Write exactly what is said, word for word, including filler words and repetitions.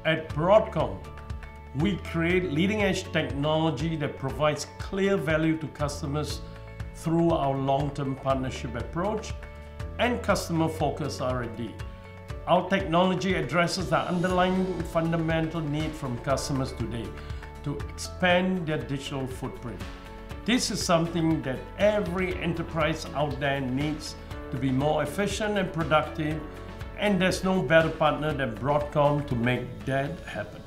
At Broadcom, we create leading-edge technology that provides clear value to customers through our long-term partnership approach and customer-focused R and D. Our technology addresses the underlying fundamental need from customers today to expand their digital footprint. This is something that every enterprise out there needs to be more efficient and productive, and there's no better partner than Broadcom to make that happen.